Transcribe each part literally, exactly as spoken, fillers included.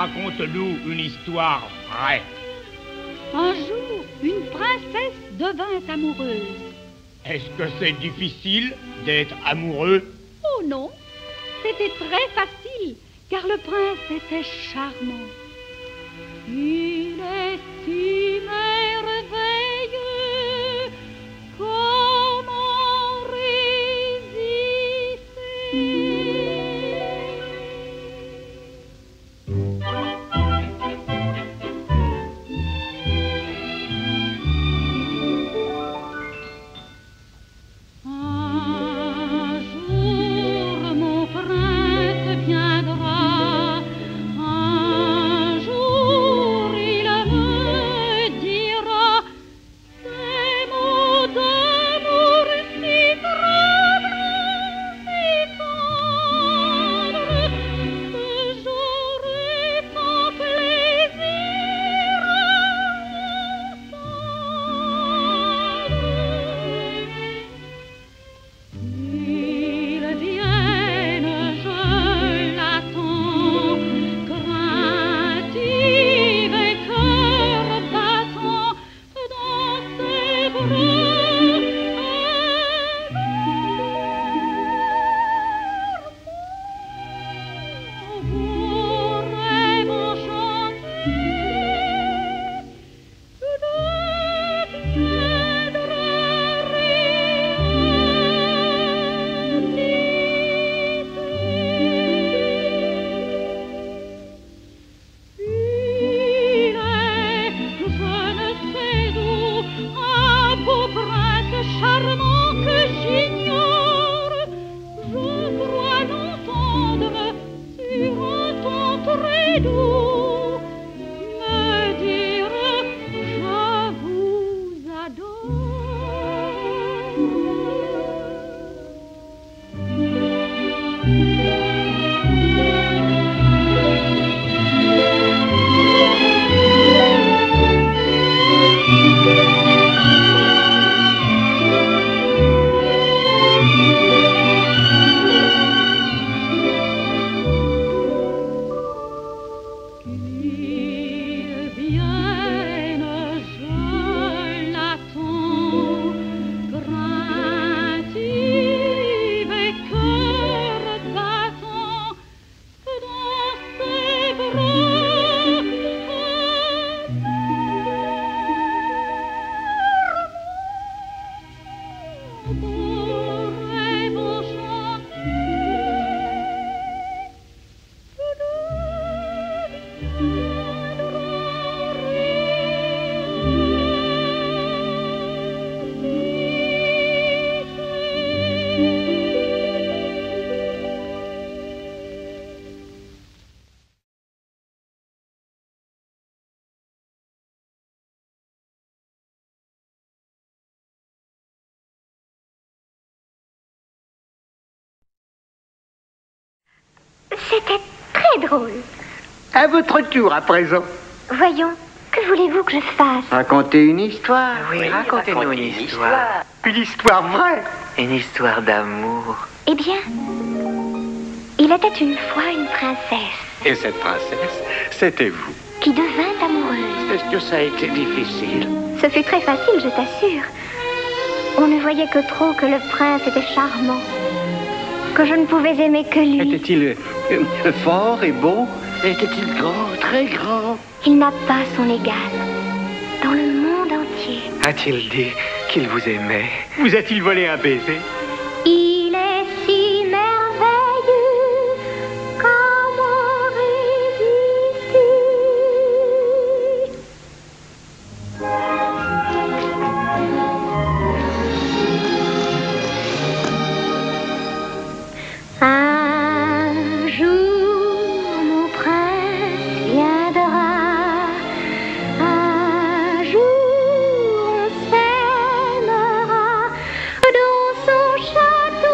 Raconte-nous une histoire vraie. Un jour, une princesse devint amoureuse. Est-ce que c'est difficile d'être amoureux? Oh non, c'était très facile, car le prince était charmant. Il est si merveilleux, comment résister? C'était très drôle. À votre tour à présent. Voyons, que voulez-vous que je fasse? Racontez une histoire. Oui, oui racontez-nous racontez une histoire. Une histoire vraie. Une histoire d'amour. Eh bien, il était une fois une princesse. Et cette princesse, c'était vous. Qui devint amoureuse. Est-ce que ça a été difficile? Ce fut très facile, je t'assure. On ne voyait que trop que le prince était charmant. Que je ne pouvais aimer que lui. Était-il euh, fort et beau? Était-il grand, très grand? Il n'a pas son égal dans le monde entier. A-t-il dit qu'il vous aimait? Vous a-t-il volé un baiser? Il est si merveilleux, comment résister? Un jour, mon prince viendra. Un jour, on s'aimera dans son château.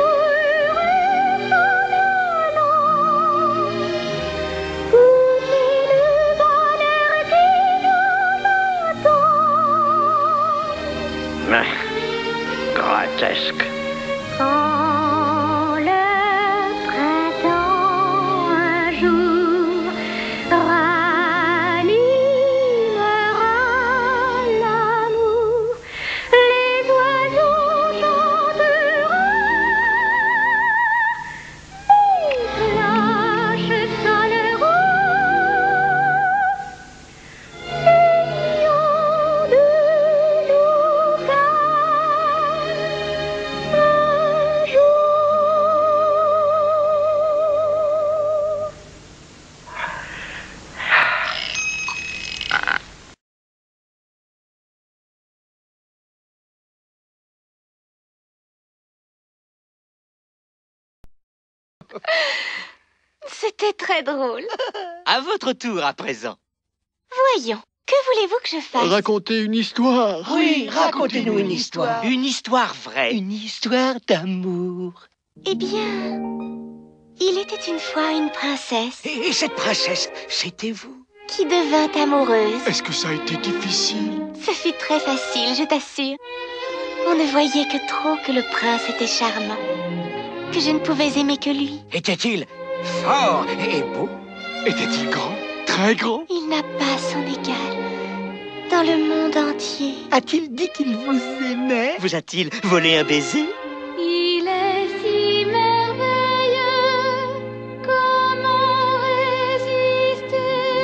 C'était très drôle. À votre tour à présent. Voyons, que voulez-vous que je fasse? Racontez une histoire. Oui, racontez-nous une histoire. Une histoire vraie. Une histoire d'amour. Eh bien, il était une fois une princesse Et, et cette princesse, c'était vous? qui devint amoureuse. Est-ce que ça a été difficile? Ce fut très facile, je t'assure. On ne voyait que trop que le prince était charmant, que je ne pouvais aimer que lui. Était-il fort et beau? Était-il grand? Très grand? Il n'a pas son égal dans le monde entier. A-t-il dit qu'il vous aimait? Vous a-t-il volé un baiser? Il est si merveilleux, comment résister?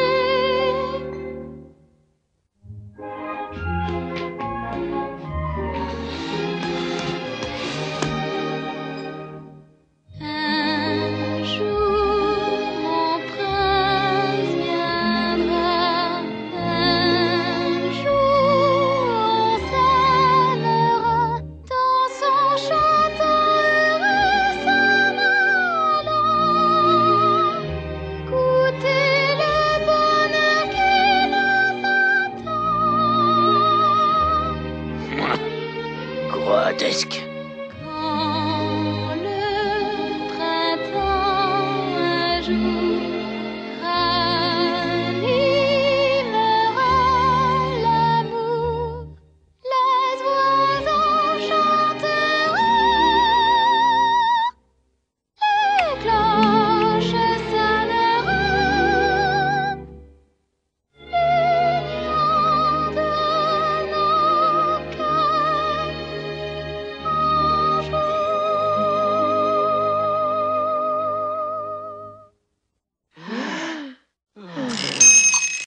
Un jour, mon prince viendra. Un jour, on s'aimera dans son château heureux s'en allant. Goûter le bonheur qui nous attend. Grotesque. Quand le printemps un jour